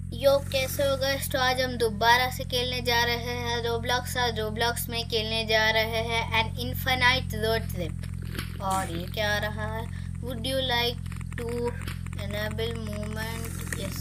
यो कैसे होगा। तो आज हम दोबारा से खेलने जा रहे हैं रोब्लॉक्स। आज रोब्लॉक्स में खेलने जा रहे हैं एन इनफाइनाइट रोड ट्रिप। और ये क्या आ रहा है, would you like to enable movement. Yes,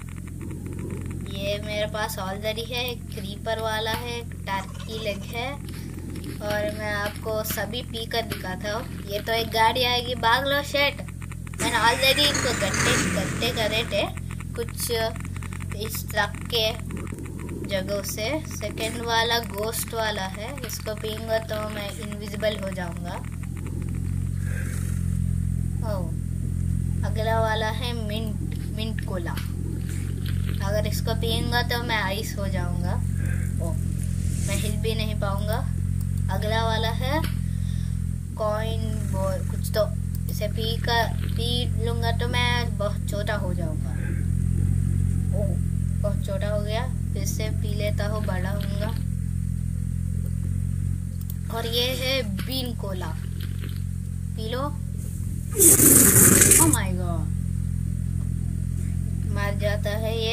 ये मेरे पास ऑलरेडी है। एक क्रीपर वाला है, एक टर्की लेग है, और मैं आपको सभी पी कर दिखाता हूँ। ये तो एक गाड़ी आएगी, भाग लो शेट। मैंने ऑलरेडी इनको गट्टे करे थे कुछ इस ट्रक के जगह से। सेकंड वाला गोस्ट वाला है, इसको पीऊंगा तो मैं इनविजिबल हो जाऊंगा। ओह, अगला वाला है मिंट कोला। अगर इसको पीऊंगा तो मैं आइस हो जाऊंगा। ओह, मैं हिल भी नहीं पाऊंगा। अगला वाला है कॉइन बॉय कुछ, तो इसे पी लूंगा तो मैं बहुत छोटा हो जाऊंगा। ओह, बहुत छोटा हो गया। फिर से पी लेता हूँ, बड़ा होऊंगा। और ये है बीन कोला, पी लो। ओह माय गॉड, मर जाता है ये।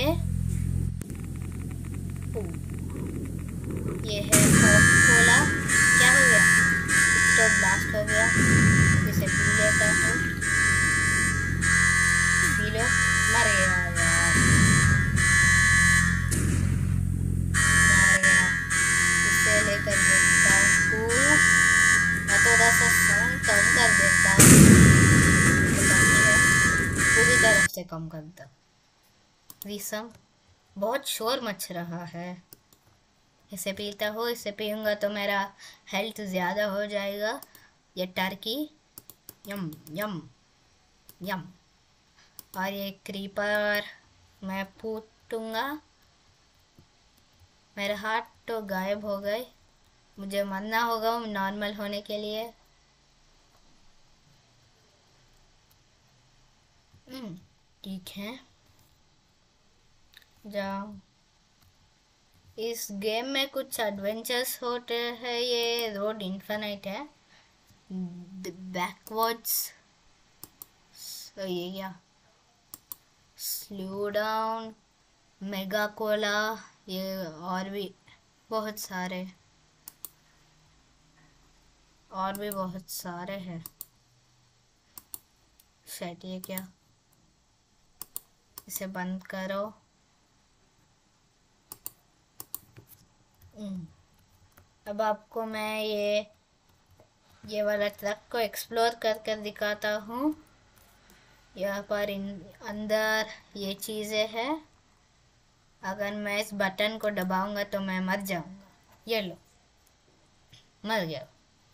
ये है कोला। क्या हो गया, तो ब्लास्ट हो गया। इसे पी लेता हूँ, पी लो। मर गया यार, मर गया। इसे लेकर देखता हूँ, मैं थोड़ा सा साउंड कम कर देता हूँ। पूरी तरफ से कम कर दो। रीसम बहुत शोर मच रहा है। इसे पीता हूँ, इसे पीऊंगा तो मेरा हेल्थ ज़्यादा हो जाएगा। ये टर्की, यम यम यम। और ये क्रीपर मैं फूटूंगा। मेरे हाथ तो गायब हो गए। मुझे मरना होगा नॉर्मल होने के लिए। ठीक है, जाओ। इस गेम में कुछ एडवेंचर्स होते हैं। ये रोड इन्फिनिट है, बैकवर्ड्स। ये क्या, स्लो डाउन, मेगा कोला, ये और भी बहुत सारे हैं। शायद ये क्या, इसे बंद करो। अब आपको मैं ये वाला ट्रक को एक्सप्लोर कर दिखाता हूँ। यहाँ पर अंदर ये चीज़ें हैं। अगर मैं इस बटन को दबाऊंगा तो मैं मर जाऊंगा। ये लो, मर गया।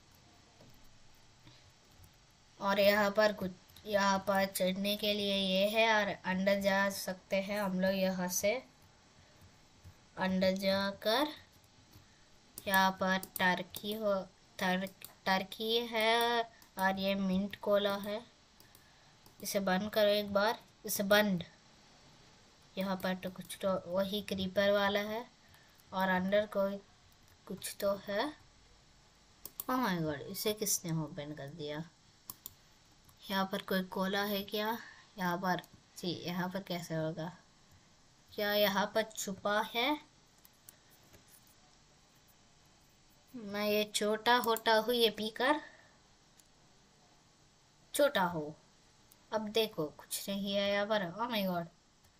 और यहाँ पर चढ़ने के लिए ये है, और अंदर जा सकते हैं हम लोग। यहाँ से अंदर जाकर यहाँ पर टर्की है, और ये मिंट कोला है। इसे बंद करो एक बार, इसे बंद। यहाँ पर तो कुछ तो वही क्रीपर वाला है, और अंदर कोई कुछ तो है। ओह माय गॉड, इसे किसने ओपन कर दिया। यहाँ पर कोई कोला है क्या। यहाँ पर जी, यहाँ पर कैसे होगा। क्या यहाँ पर छुपा है। मैं ये छोटा होता हूँ, ये पीकर छोटा हो। अब देखो कुछ नहीं है यहाँ पर। ओह माय गॉड,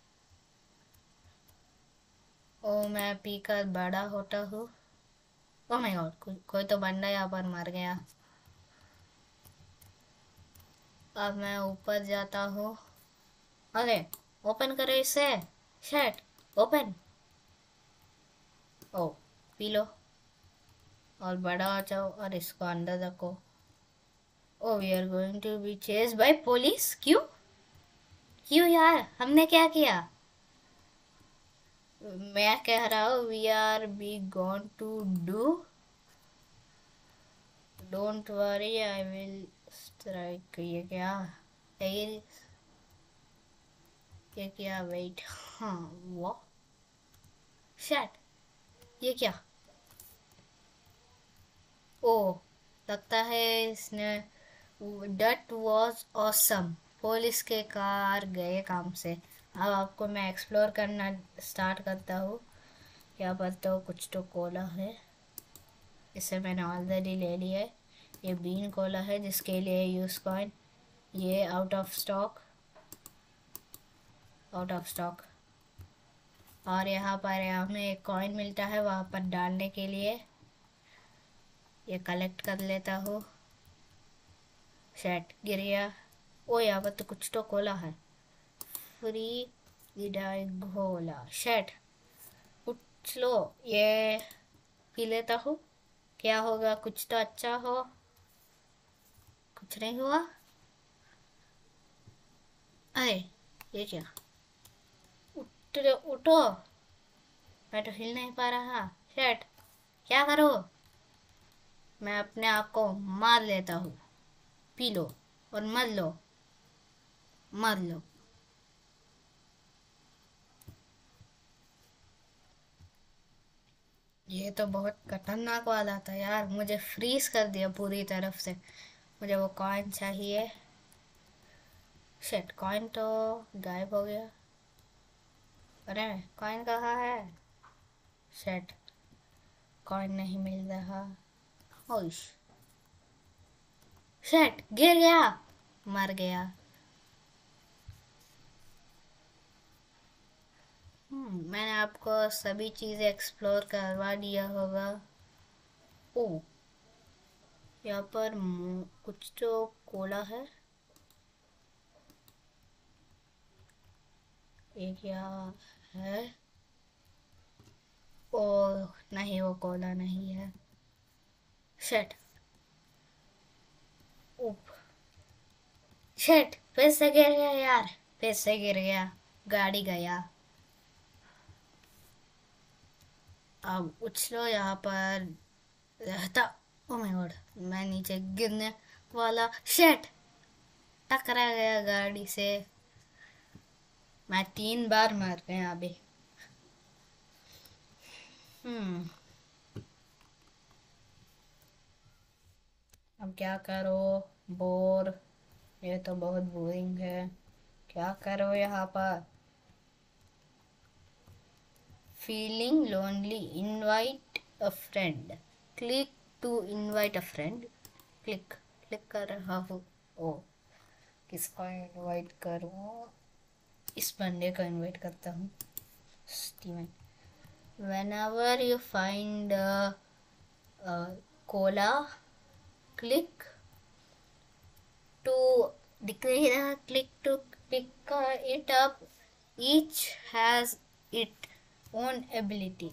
ओ मैं पीकर बड़ा होता हूँ। ओह माय गॉड, कोई तो बंदा यहाँ पर मर गया। अब मैं ऊपर जाता हूँ। अरे ओपन करो इसे, शट ओपन। ओ, पी लो और बड़ा हो जाओ, और इसको अंदर रखो। Oh, we are going to be chased by police. क्यों क्यों यार, हमने क्या किया। मैं कह रहा हूँ we are be gone to do, don't worry I will strike. ये क्या वेट, हाँ वो शट, ये क्या। ओ, लगता है इसने डट वॉज ऑसम। पुलिस के कार गए काम से। अब आपको मैं एक्सप्लोर करना स्टार्ट करता हूँ। यहाँ पर तो कुछ तो कोला है, इसे मैंने ऑलरेडी ले लिया है। ये बीन कोला है जिसके लिए यूज कॉइन, ये out of stock, out of stock. और यहाँ पर हमें एक कॉइन मिलता है वहाँ पर डालने के लिए, ये कलेक्ट कर लेता हूँ। शेट गिर गया। ओ यहाँ पर तो कुछ तो कोला है, फ्री विदाई घोला। शेट उठ लो, ये पी लेता हूँ, क्या होगा, कुछ तो अच्छा हो। कुछ नहीं हुआ। अरे ये क्या, उठो, मैं तो हिल नहीं पा रहा। शेट क्या करो, मैं अपने आप को मार लेता हूँ। पी लो और मर लो, मर लो। ये तो बहुत खतरनाक वाला था यार, मुझे फ्रीज कर दिया पूरी तरफ से। मुझे वो कॉइन चाहिए। शिट, कॉइन तो गायब हो गया। अरे कॉइन कहाँ है? शिट, कॉइन नहीं मिल रहा। ओश, शिट गिर गया, मर गया। मैंने आपको सभी चीज़ें एक्सप्लोर करवा दिया होगा। ओ यहाँ पर कुछ तो कोला है। ये क्या है? ओ नहीं, वो कोला नहीं है। शिट, उप, शिट फिर से गिर गया यार, फिर से गिर गया, गाड़ी गया। अब उछलो यहाँ पर रहता। ओ माय गॉड, मैं नीचे गिरने वाला। शिट, टकरा गया गाड़ी से। मैं 3 बार मर गया अभी। हम्म अब क्या करो, बोर, ये तो बहुत बोरिंग है। क्या करो यहाँ पर? Feeling lonely, invite a friend. Click to invite a friend. Click, click कर रहा हूँ। ओ किसको इनवाइट करूँ? इस बंदे को इनवाइट करता हूँ, Steven. whenever you find a cola, click to declare, click to pick it up. Each has its own ability.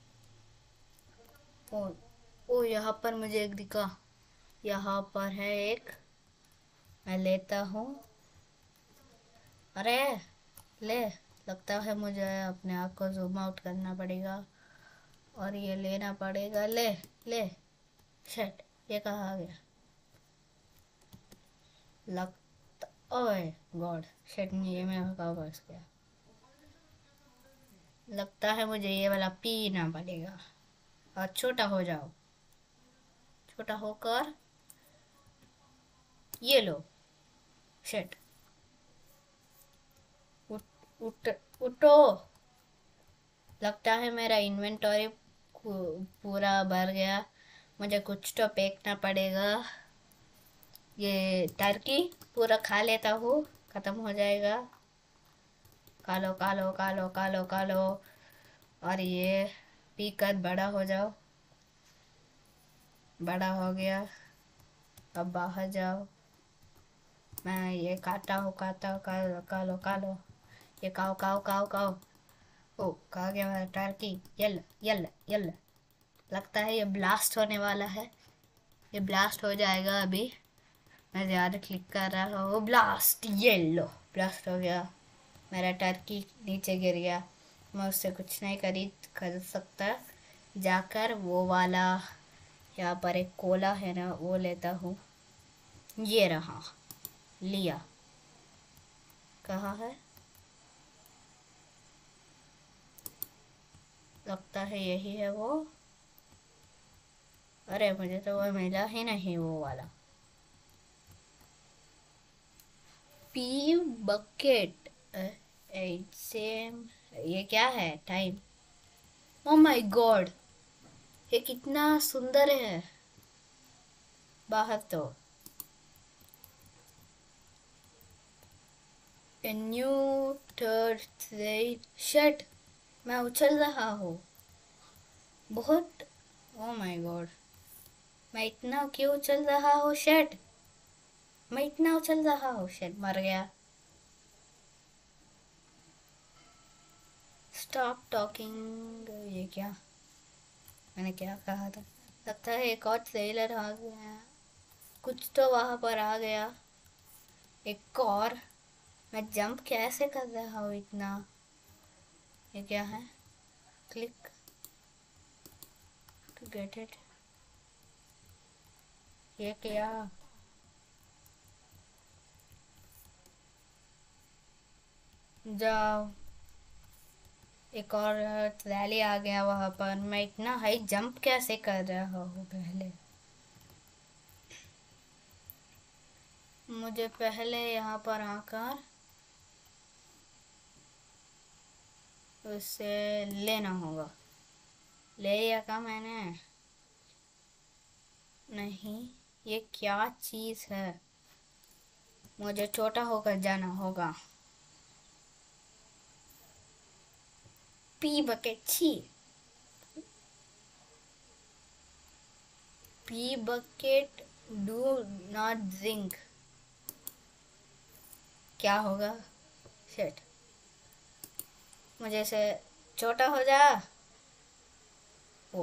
Oh यहाँ पर मुझे एक दिखा, यहाँ पर है एक, मैं लेता हूँ। अरे ले, लगता है मुझे अपने आप को जूम आउट करना पड़ेगा और ये लेना पड़ेगा। ले ले। शिट, ये कहाँ आ गया? लगता, ओए गॉड, शिट, ये मैं कहाँ फंस गया। लगता है मुझे ये वाला पीना पड़ेगा। और छोटा हो जाओ, छोटा होकर ये लो। शिट, उठ, उठ, उठो। लगता है मेरा इन्वेंटरी पूरा भर गया, मुझे कुछ तो फेंकना पड़ेगा। ये टर्की पूरा खा लेता हूँ, खत्म हो जाएगा। खा लो, खा लो, खा लो, खा लो, खा लो। और ये पीकर बड़ा हो जाओ। बड़ा हो गया, अब बाहर जाओ। मैं ये खाता हूँ, खाता हूँ, खा लो, खा लो, खा लो। ये खाओ, खाओ, खाओ, खाओ। ओ खा गया मेरा टर्की। यल यल यल। लगता है ये ब्लास्ट होने वाला है, ये ब्लास्ट हो जाएगा अभी। मैं ज़्यादा क्लिक कर रहा हूँ। ब्लास्ट, ये लो, ब्लास्ट हो गया। मेरा टर्की नीचे गिर गया। मैं उससे कुछ नहीं खरीद सकता। जाकर वो वाला, यहाँ पर एक कोला है ना, वो लेता हूँ। ये रहा, लिया। कहाँ है? लगता है यही है वो। अरे मुझे तो वो मिला ही नहीं, वो वाला। P bucket, 8 same. ये क्या है टाइम? ओ माय गॉड, ये कितना सुंदर है बाहर तो। A new third grade shut, मैं उछल रहा हूँ बहुत। ओ माय गॉड, मैं इतना क्यों उछल रहा हूँ शट, मैं इतना उछल रहा हूँ शट, मर गया। Stop talking. ये क्या, मैंने क्या कहा था? लगता है एक और ट्रेलर आ गया, कुछ तो वहां पर आ गया एक और। मैं जंप कैसे कर रहा हूँ इतना? ये क्या है? Click to get it. ये क्या? जाओ, एक और रैली आ गया वहां पर। मैं इतना हाई जंप कैसे कर रहा हूँ पहले? मुझे पहले यहाँ पर आकर उसे लेना होगा। ले लिया का मैंने? नहीं, ये क्या चीज है? मुझे छोटा होकर जाना होगा। पी बकेट छी। P bucket do not drink. क्या होगा? शिट, मुझे से छोटा हो जा। ओ,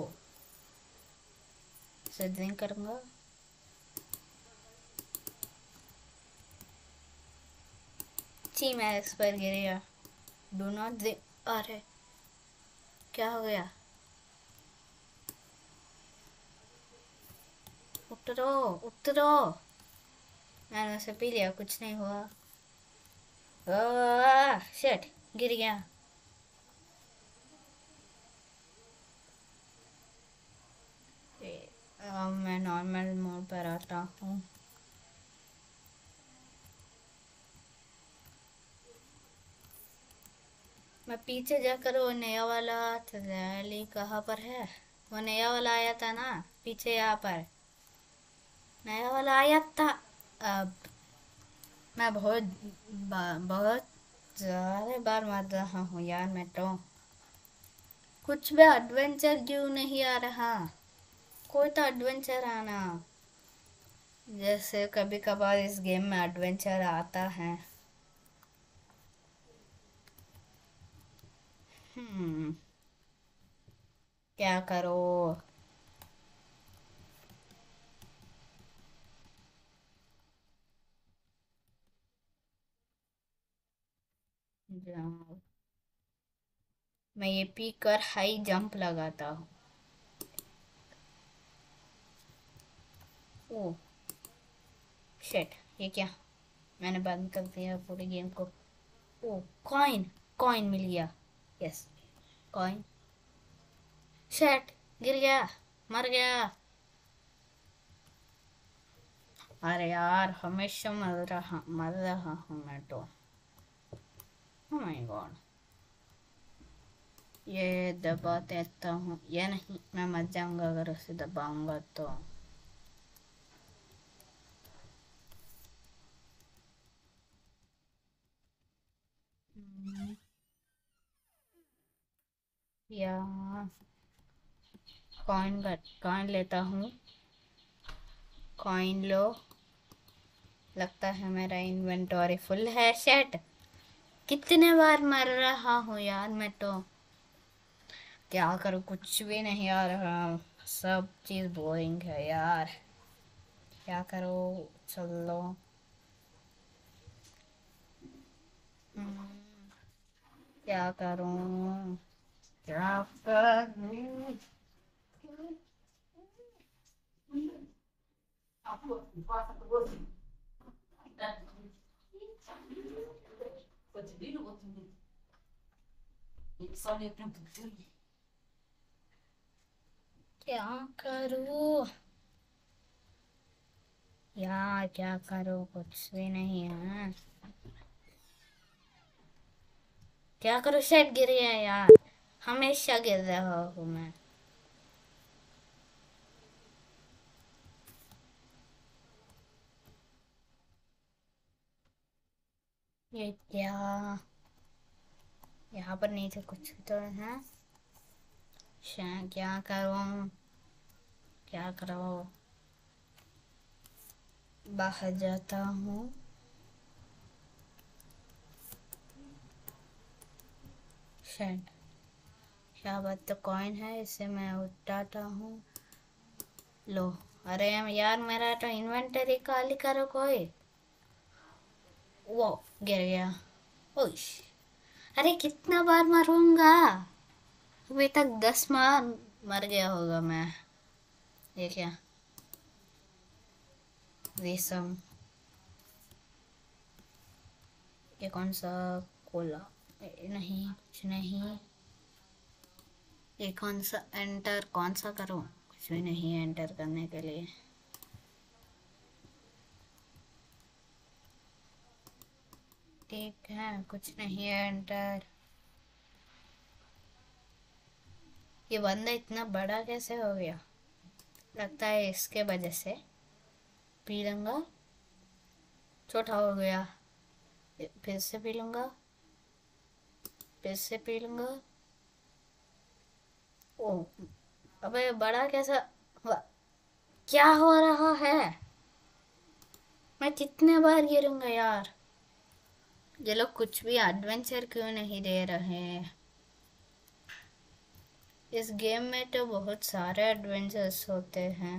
से ड्रिंक करूंगा। ची, मैं इस पर गिर गया। Do not drink. अरे क्या हो गया? उतरो उतरो। मैंने उसे पी लिया, कुछ नहीं हुआ। शिट, गिर गया। अब मैं नॉर्मल मोड पर आता हूँ। मैं पीछे जाकर वो नया वाला रैली कहाँ पर है? वो नया वाला आया था ना पीछे, यहाँ पर नया वाला आया था। अब मैं बहुत ज़्यादा बार मार रहा हूँ यार मैं तो। कुछ भी एडवेंचर क्यों नहीं आ रहा? कोई तो एडवेंचर आना। जैसे कभी कभार इस गेम में एडवेंचर आता है। हम्म, क्या करो? जाओ। मैं ये पी कर हाई जंप लगाता हूँ। ओ शिट, ये क्या? मैंने बंद कर दिया पूरे गेम को। ओ, कॉइन, कॉइन मिल गया। Yes, coin. शिट, गिर गया, मर गया। अरे यार, हमेशा मर रहा हूँ मैं तो। ओह माय गॉड, ये दबा देता हूँ। ये नहीं, मैं मर जाऊंगा अगर उसे दबाऊंगा तो। हम्म, या कॉइन लेता हूँ। कॉइन लो। लगता है मेरा इन्वेंटरी फुल है। शेट, कितने बार मर रहा हूँ यार मैं तो। क्या करूँ, कुछ भी नहीं आ रहा। सब चीज़ बोरिंग है यार। क्या करूँ? चलो। हम्म, क्या करूँ? क्या करूँ? क्या करूँ यार? क्या करूँ, कुछ भी नहीं है। क्या करो, शेट गिर गया यार, हमेशा गिर रहा हूँ मैं। ये क्या, यहाँ पर नहीं थे कुछ तो है। क्या करूँ, क्या करो, बाहर जाता हूँ। शेट, क्या बात, तो कॉइन है, इसे मैं उठाता हूँ। लो, अरे यार मेरा तो इन्वेंटरी खाली करो कोई। वो गिर गया। ओश, अरे कितना बार मरूंगा, अभी तक 10 बार मर गया होगा मैं। ये क्या, रेशम, ये कौन सा, कोला, नहीं कुछ नहीं। ये कौन सा एंटर, कौन सा करूं, कुछ भी नहीं है एंटर करने के लिए। ठीक है, कुछ नहीं है एंटर। ये बंदा इतना बड़ा कैसे हो गया, लगता है इसके वजह से। पी लूंगा, छोटा हो गया, फिर से पी लूंगा, फिर से पी लूंगा। ओ, अबे बड़ा कैसा हुआ? क्या हो रहा है, मैं कितने बार गिरूंगा यार। ये लोग कुछ भी एडवेंचर क्यों नहीं दे रहे हैं। इस गेम में तो बहुत सारे एडवेंचर्स होते हैं।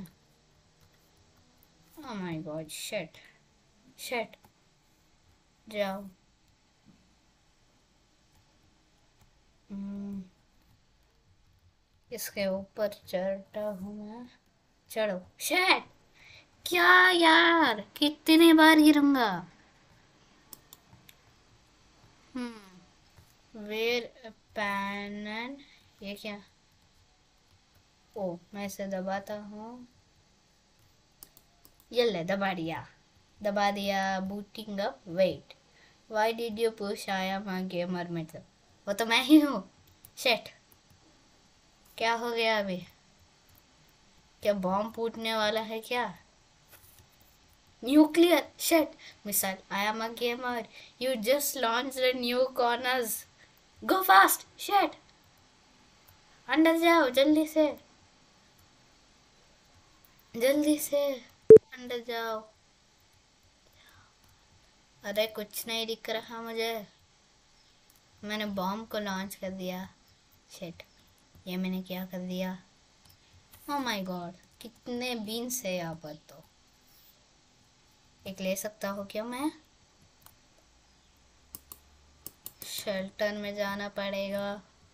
Oh my god, shit, shit, जाओ। हम्म, इसके ऊपर चढ़ता हूँ मैं, चढ़ो। शिट, क्या यार, कितने बार गिरूंगा। वेर पैनन, ये क्या, ओ मैं इसे दबाता हूँ। ये ले, दबा दिया, booting up, wait, why did you push, I am a gamer, मतलब वो तो मैं ही हूँ। शिट, क्या हो गया अभी, क्या बॉम्ब फूटने वाला है क्या? Nuclear, shit, missile, I am a gamer, you just launch the new corners, go fast, shit, अंदर जाओ जल्दी से, जल्दी से अंदर जाओ। अरे कुछ नहीं दिख रहा मुझे, मैंने बॉम्ब को लॉन्च कर दिया। शिट, ये मैंने क्या कर दिया। ओह माय गॉड, कितने बीन्स है यहाँ पर, तो एक ले सकता हूँ क्या मैं? शेल्टर में जाना पड़ेगा।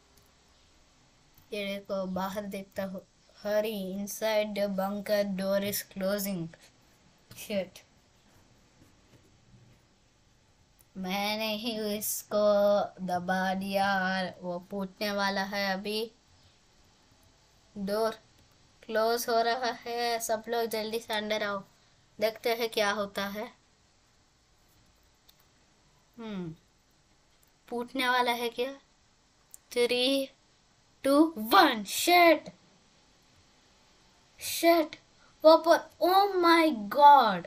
ये देखो बाहर देखता हूँ, hurry, inside the bunker door is closing. Shit, मैंने ही इसको दबा दिया और वो फूटने वाला है अभी। डोर क्लोज हो रहा है, सब लोग जल्दी से अंदर आओ, देखते हैं क्या होता है। फूटने वाला है क्या? 3, 2, 1, शेट, शेट, वापर, ओ माय गॉड,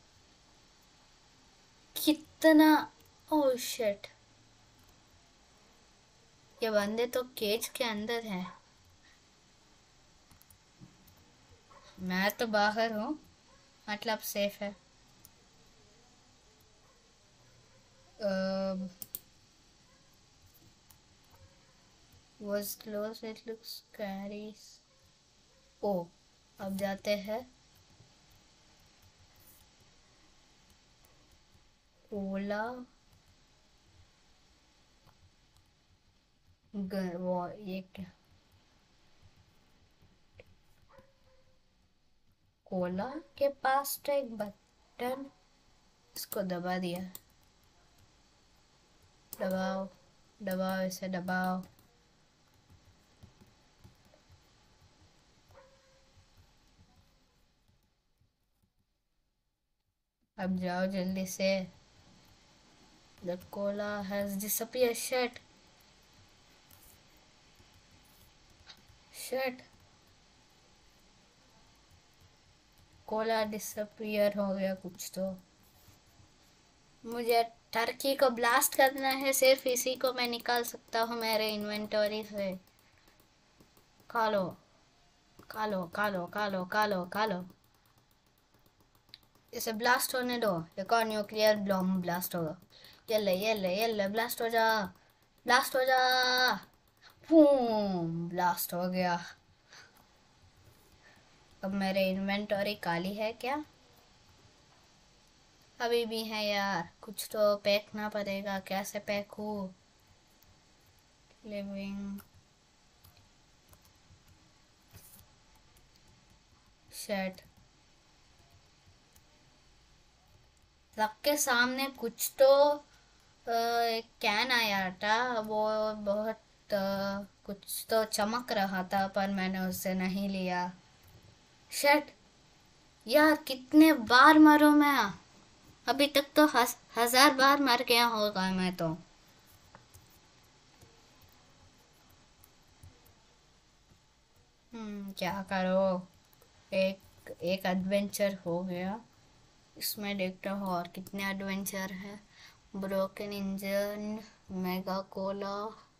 कितना, ओ शेट, ये बंदे तो केज के अंदर है, मैं तो बाहर हूँ, मतलब सेफ है। was close, it looks scary। ओ, अब जाते हैं। ओला, वो ये क्या, कोला के पास तो एक बटन, इसको दबा दिया, दबाओ, दबाओ इसे, दबाओ। अब जाओ जल्दी से। The cola has disappeared, shit, shit, cola disappear हो गया कुछ तो। मुझे टर्की को ब्लास्ट करना है, सिर्फ इसी को मैं निकाल सकता हूँ मेरे इन्वेंटरी से। खा लो खा लो खा लो खा लो खा लो खा लो, इसे ब्लास्ट होने दो। एक और न्यूक्लियर बॉम्ब ब्लास्ट होगा। ये ले ब्लास्ट हो जा, ब्लास्ट हो जा। बूम, ब्लास्ट हो गया। अब मेरे इन्वेंटरी खाली है क्या? अभी भी है यार, कुछ तो फेंकना पड़ेगा। कैसे फेंकूं? लिविंग शेट, ट्रक के सामने कुछ तो एक कैन आया था, वो बहुत कुछ तो चमक रहा था, पर मैंने उससे नहीं लिया। शेट यार, कितने बार मरूं मैं? अभी तक तो 1000 बार मर गया होगा मैं तो। क्या करो। एक एक एडवेंचर हो गया। इसमें देखता हूँ और कितने एडवेंचर है। Broken engine, mega cola,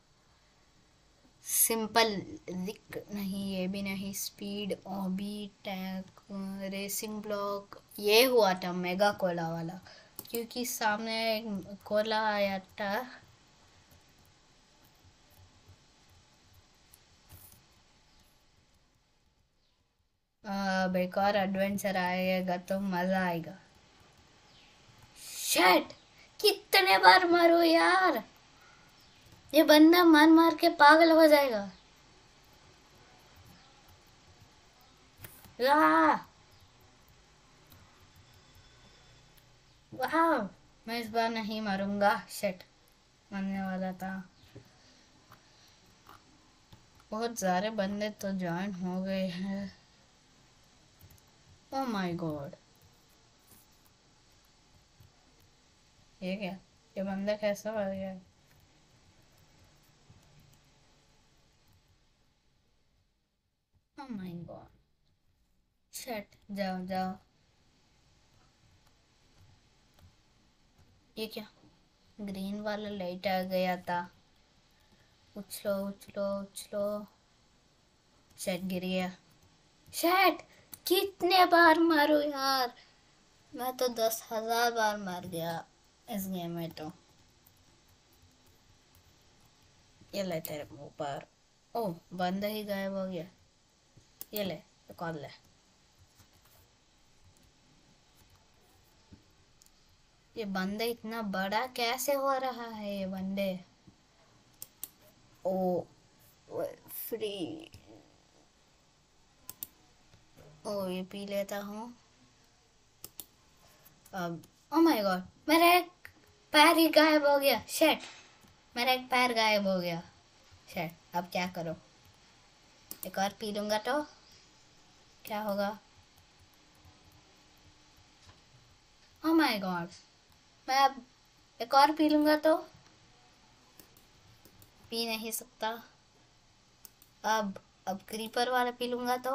simple Rick नहीं, ये भी नहीं। Speed obby tag, racing block. ये हुआ था मेगा कोला वाला, क्योंकि सामने एक कोला आया था। अब एक और एडवेंचर आएगा तो मजा आएगा। शेट, कितने बार मरो यार, ये बंदा मार मार के पागल हो जाएगा। वाह वाह, मैं इस बार नहीं मारूंगा। शेट, मरने वाला था। बहुत सारे बंदे तो ज्वाइन हो गए हैं। ओ माय गॉड, ये क्या? ये बंदा कैसा मर गया? ओ माय गॉड। शेट, जाओ जाओ। ये क्या? ग्रीन वाला लाइट आ गया था। उछलो उछलो उछलो। शेट, गिर गया। शेट, कितने बार मारू यार, मैं तो 10,000 बार मर गया इस गेम में तो। ये ले तेरे मुंह पर। ओ, बंदा ही गायब हो गया। ये ले, कॉल ले। ये बंदे इतना बड़ा कैसे हो रहा है ये बंदे? ओ, फ्री। ओ, ये पी लेता हूँ अब। ओ माय गॉड, मेरा एक पैर ही गायब हो गया। शेट, मेरा एक पैर गायब हो गया। शेट, अब क्या करो? एक और पी लूंगा तो क्या होगा? ओ माय गॉड, मैं अब एक और पी लूंगा तो पी नहीं सकता। अब क्रीपर वाला पी लूंगा तो।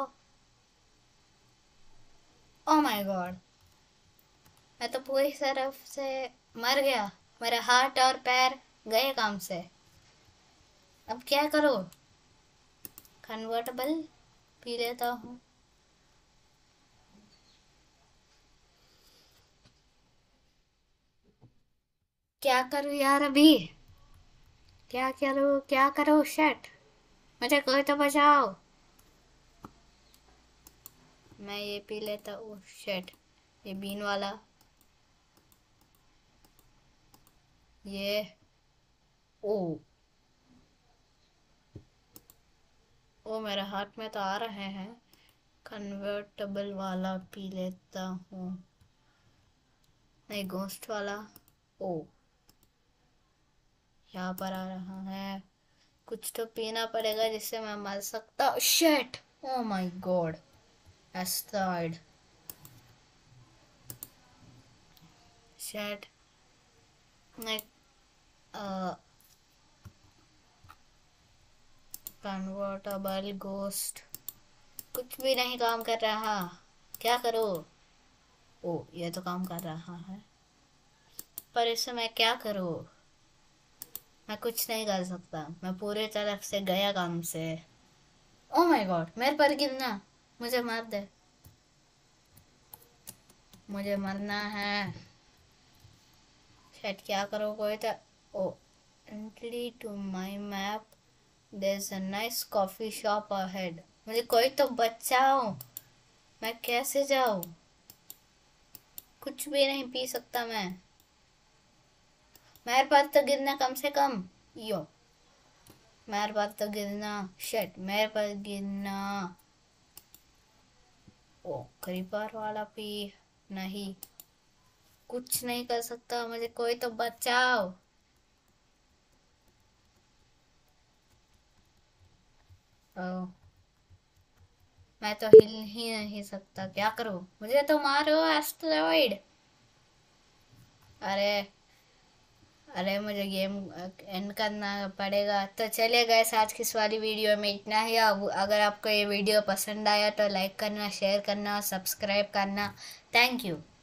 ओ माय गॉड, मैं तो पूरी तरफ से मर गया। मेरे हाथ और पैर गए काम से। अब क्या करो? कन्वर्टेबल पी लेता हूँ। क्या करूँ यार अभी? क्या करूँ क्या करूँ? शेट, मुझे कोई तो बचाओ। मैं ये पी लेता हूँ। शेट, ये बीन वाला। ये ओ ओ, मेरे हाथ में तो आ रहे हैं। कन्वर्टेबल वाला पी लेता हूँ। नहीं, घोस्ट वाला। ओ, यहाँ पर आ रहा है। कुछ तो पीना पड़ेगा जिससे मैं मर सकता। Shit, oh my god, asteroid. Shit, मैं कन्वर्टेबल घोस्ट, कुछ भी नहीं काम कर रहा, क्या करो? ओ ये तो काम कर रहा है, पर इसे मैं क्या करूँ? मैं कुछ नहीं कर सकता, मैं पूरी तरफ से गया काम से। ओ माय गॉड, मेरे पर गिरना, मुझे मार दे, मुझे मरना है। शायद क्या करो कोई तो। Oh entry to my map, there is a nice coffee shop ahead. मुझे कोई तो बचाओ, मैं कैसे जाऊँ? कुछ भी नहीं पी सकता मैं, मेरे पास तो गिरना कम से कम। यो मेरे पास तो गिरना, शिट मेरे पास गिरना। ओ क्रीपर वाला पी, नहीं कुछ नहीं कर सकता, मुझे कोई तो बचाओ। ओ मैं तो हिल ही नहीं सकता, क्या करूं? मुझे तो मारो एस्टेरॉइड। अरे अरे मुझे गेम एंड करना पड़ेगा। तो चलिए गाइस, आज की इस वाली वीडियो में इतना ही। अगर आपको ये वीडियो पसंद आया तो लाइक करना, शेयर करना, सब्सक्राइब करना। Thank you.